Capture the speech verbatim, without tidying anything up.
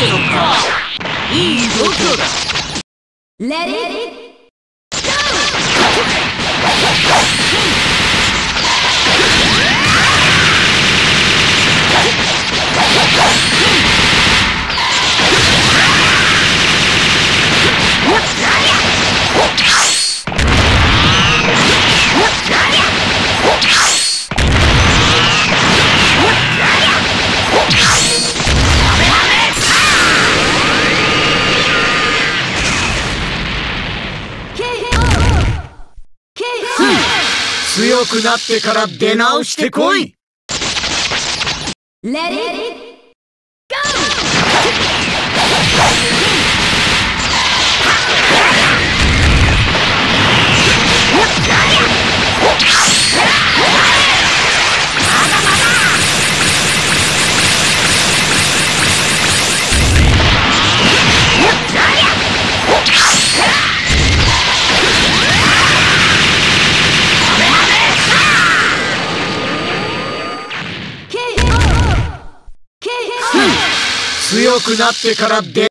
ってのか。いい度胸だ。 レディー強くなってから出直してこい。 レディー強くなってから出